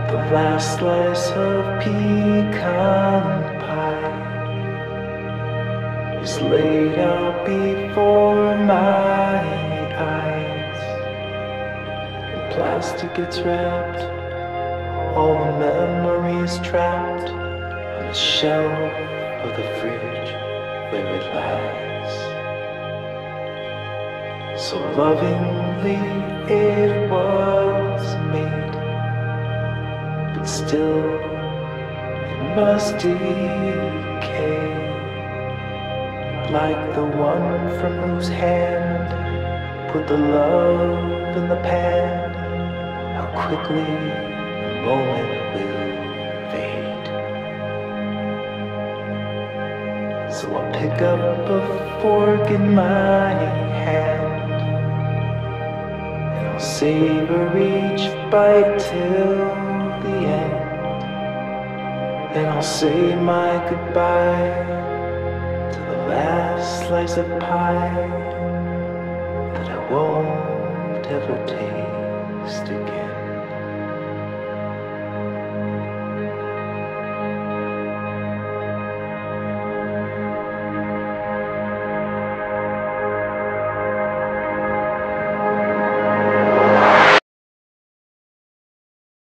The last slice of pecan pie is laid out before my eyes. In plastic it's wrapped, all the memories trapped on the shelf of the fridge where it lies. So lovingly it was made, but still it must decay, like the one from whose hand put the love in the pan. How quickly the moment will fade. So I'll pick up a fork in my hand, and I'll savor each bite till the end, and I'll say my goodbye to the last slice of pie that I won't ever taste again.